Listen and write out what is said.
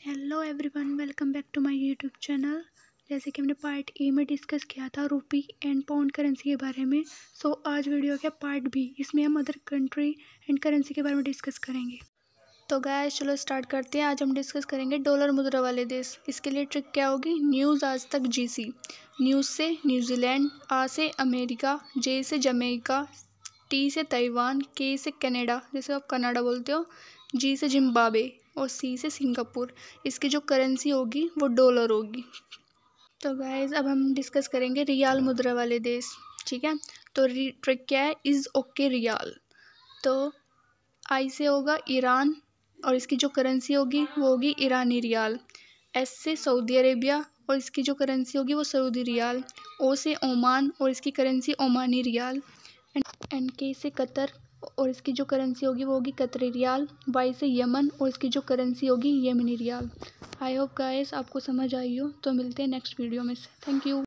Hello everyone, welcome back to my YouTube channel. जैसे कि हमने पार्ट ए में डिस्कस किया था रुपी एंड पाउंड करेंसी के बारे में, सो आज वीडियो के पार्ट बी, इसमें हम अदर कंट्री एंड करेंसी के बारे में डिस्कस करेंगे। तो गाइस चलो स्टार्ट करते हैं। आज हम डिस्कस करेंगे डॉलर मुद्रा वाले देश। इसके लिए ट्रिक क्या होगी? News Aaj Tak GC, news से न्यूजीलैंड, आ से अमेरिका, जे से जमैका, टी से ताइवान, के से कनाडा जैसे आप कनाडा बोलते हो, जी से जिम्बाब्वे और सी से सिंगापुर। इसकी जो करेंसी होगी वो डॉलर होगी। तो गाइस अब हम डिस्कस करेंगे रियाल मुद्रा वाले देश। ठीक है, तो ट्रिक क्या है? Is okay riyal. तो आई से होगा ईरान और इसकी जो करेंसी होगी वो होगी ईरानी रियाल। एस से सऊदी अरेबिया और इसकी जो करेंसी होगी वो सऊदी रियाल। ओ से ओमान और इसकी करेंसी ओमानी रियाल। एंड के से कतर और इसकी जो करेंसी होगी वो होगी कतरी रियाल। वाई से यमन और इसकी जो करेंसी होगी येमनी रियाल। आई होप गाइस आपको समझ आई हो। तो मिलते हैं नेक्स्ट वीडियो में। Thank you.